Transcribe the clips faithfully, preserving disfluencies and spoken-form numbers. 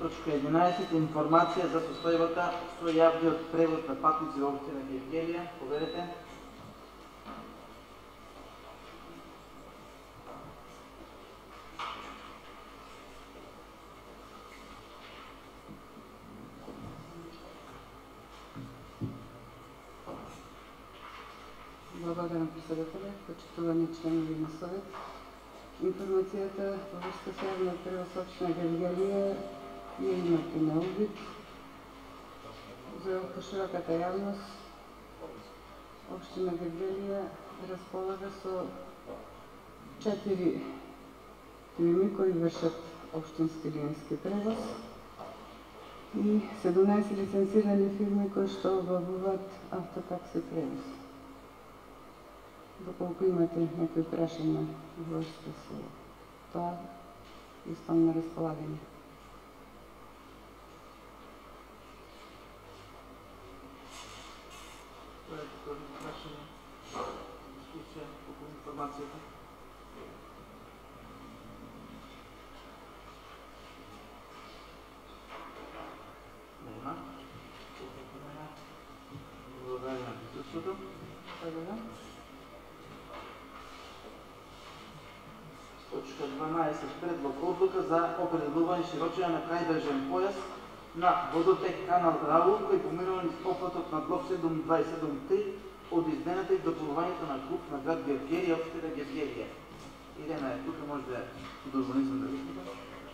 Точка единаесет. Информација за состојбата со јавниот превоз на патници во општина Гевгелија. Поверете. Благодарам, председателе, почитувани членови на Совет. Информацијата во врска со јавниот превоз општина Гевгелија ја имате на увид. За пошироката јавност, општина Гевгелија располага со четири фирми кои вршат општински лински превоз и седумнаесет лицензирани фирми кои што обавуваат автотакси превоз. Доколку имате некои прашања во врска со тоа, истом на располагање. Прашање, дискусија околу информацијата. Нема. Благодарам на присуството. Благодарам. Точка дванаесет. Предлог одлука за определување широчина на крајбрежен појас на водотек канал Раул, кој поминува низ опфатот на блок седум два и седум три од измената и дополнувањето на ГУП на град Гевгелија, општина Гевгелија. Ирена е тука, може да од урбанизам да видите.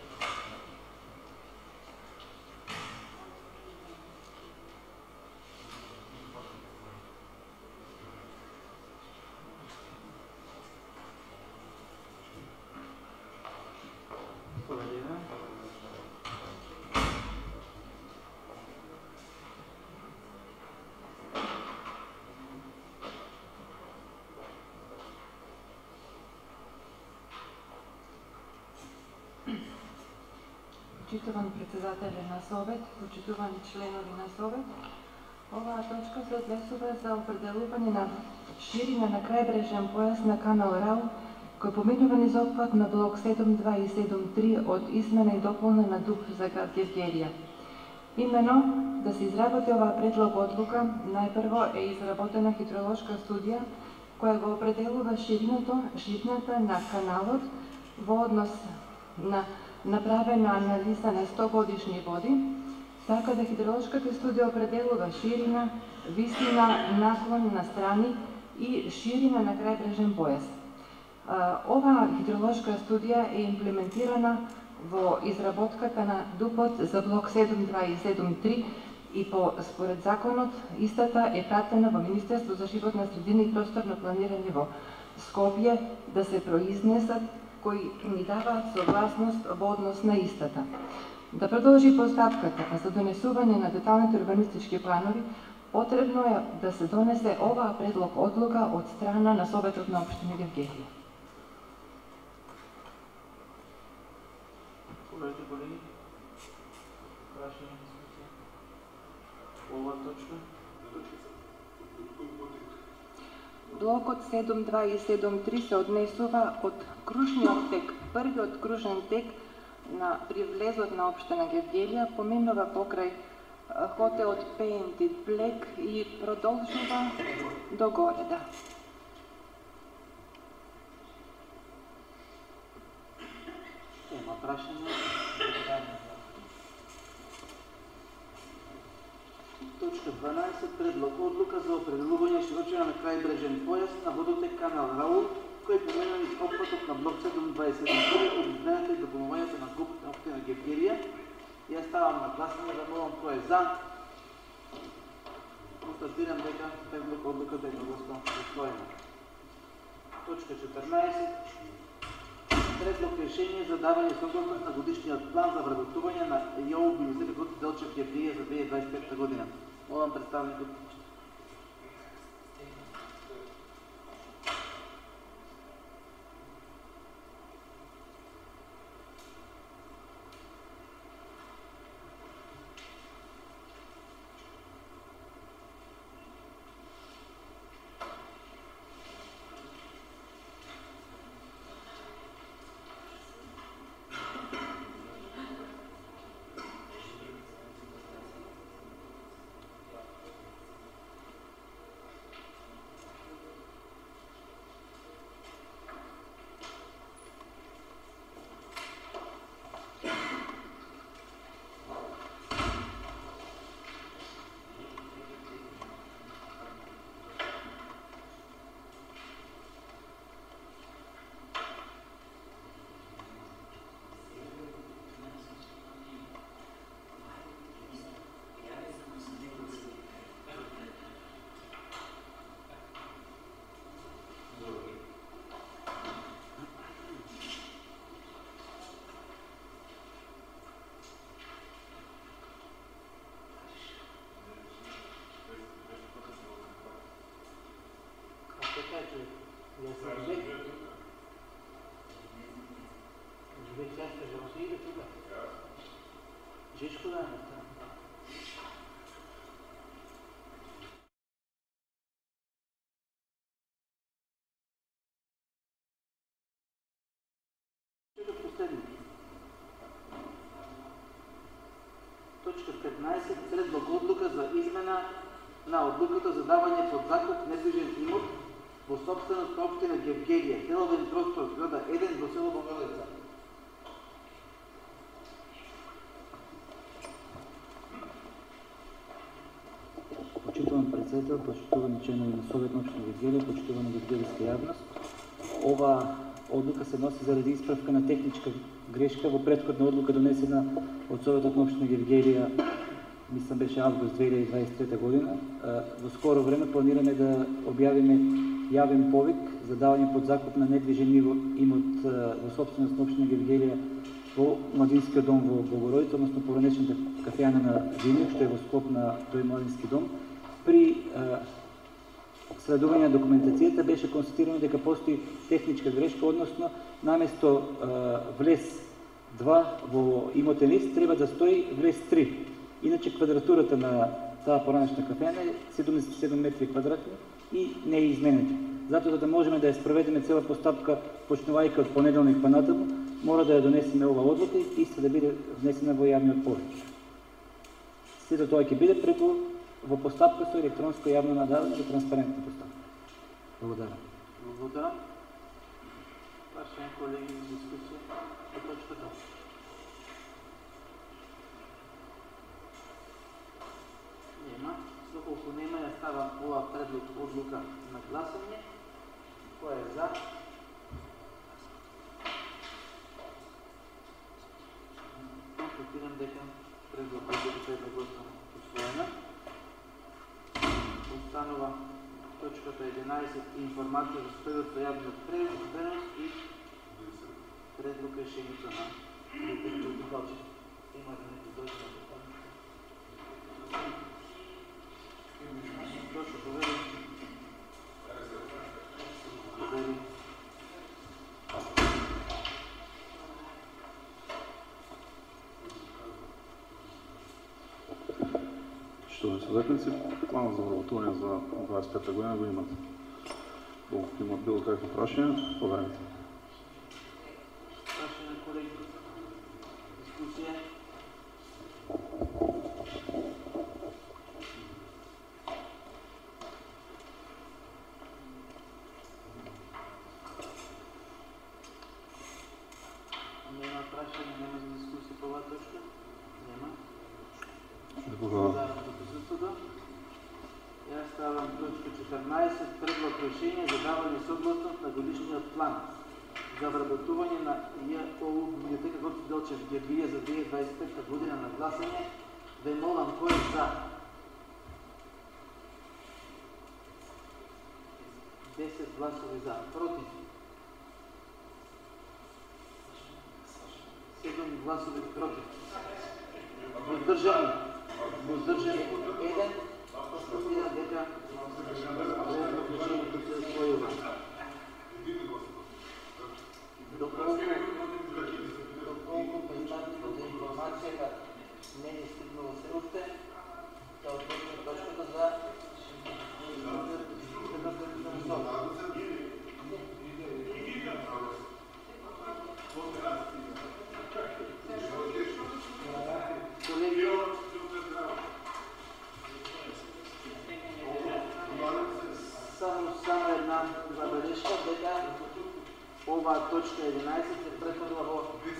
Почитувани председателе на Совет, почитувани членови на Совет, оваа точка се однесува за определување на ширина на крајбрежен појас на канал Рау, кој поминува низ опфат на блок седум два и седум три од измена и дополнена на ДУП за град Гевгелија. Имено, да се изработи оваа предлог одлука, најпрво е изработена хидролошка студија која го определува шириното, ширината на каналот во однос на направена анализа на сто годишни води, така да хидролошката студија определува ширина, висина, наклон на страни и ширина на крајбрежен појас. Оваа хидролошка студија е имплементирана во изработката на ДУПот за блок седум два и седум три и по според законот истата е пратена во Министерство за животна средина и просторно планирање во Скопје да се произнесат кои ни даваат согласност во однос на истата. Да продолжи постапката, а за донесување на деталните урбанистички планови, потребно е да се донесе оваа предлог одлука од страна на Советот на општина Гевгелија. Поверете, колеги, прашање, дискусија по оваа точка. Блокот седум два и седум три се однесува од кружниот тек, првиот кружен тек на привлезот на општина Гевгелија, поминува покрај хотелот Пеенти Блек и продолжува до горе, да. Ема прашање. Точка дванаесет. Предлог одлука за определување широчина на крајбрежен појас на водотек канал Раул, кој поминува низ опфатот на блок седум два и седум три од измената и дополнувањето на ГУП на општина Гевгелија. Ја ставам на гласање да молам кој е за. Констатирам дека предлог одлуката е едногласно усвоена. Точка четрнаесет. Предлог решение за давање согласност на годишниот план за вработување на ЈОУ Библиотека Гоце Делчев Гевгелија за две илјади дваесет и пета година. Молам представникот. Жечко да е. Точка петнаесет. Предлог одлука за измена на одлуката за давање под закуп недвижен имот во собственост на општина Гевгелија, деловен простор зграда еден во село Богородица. Почитуван председател, почитувани членови на Совет на општина Гевгелија, почитувана гевгелијска јавност. Ова одлука се носи заради исправка на техничка грешка во претходна одлука донесена од Советот на општина Гевгелија, мислам беше август две илјади дваесет и трета година. Во скоро време планираме да објавиме јавен повик за давање под закуп на недвижен имот во собственост на општина Гевгелија во младинскиот дом во Богородица, односно поранешната кафеана на Винјак, што е во склоп на тој младински дом. При следување на документацијата беше констатирано дека постои техничка грешка, односно наместо влез два во имотен лист треба да стои влез три. Иначе квадратурата на таа поранешна кафеана е седумдесет и седум метри квадратни и не е изменета. Затоа за да можеме да ја спроведеме цела постапка, почнувајќи од понеделник па натаму, мора да ја донесеме ова одлука и иста да биде внесена во јавниот повик. Сето тоа ќе биде преку во постапка со електронско јавно надавање за транспарентна постапка. Благодарам. Благодарам. Вашиот колеги за дискусија по точката. Нема. Доколку нема, ја ставам ова предлог одлука на гласање. Кој е за? Констатирам дека предлог одлука е гласана усвоена. Останува точката единаесет информација за спредот со јавниот пренос и предлог решението на председателот. Има да не дојде на това. Точно повели. Повели. Почитувани съдебници, планът за вработување за дваесет и пета година го имате. Колкото имат било какви прашања, поверите. Прашање, колеги, дискусија. Нема прашање, нема за дискусија по оваа точка? Нема. Благодарам за присуството. Јас ставам точка четрнаесет, предлог решение за давање согласност на годишниот план за вработување на ЈОУ Библиотека Гоце Делчев Гевгелија за две илјади дваесет и пета година на гласање. Ве молам, кој е за? десет гласови за. Против? седум гласови против. Воздржани? Воздржани еден. Констатирам дека предлог решението се усвојува. Доколку доколку представникот за информацијата не е стигнало се уште, ќе отвориме точката за колеги, само само една забелешка дека оваа точка единаесет се претворила во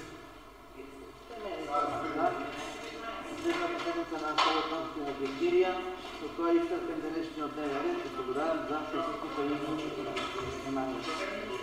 следната седница на Совет на општина Гевгелија, со тоа истрпен денешниот дневен ред. Благодарам за присуството и вниманието.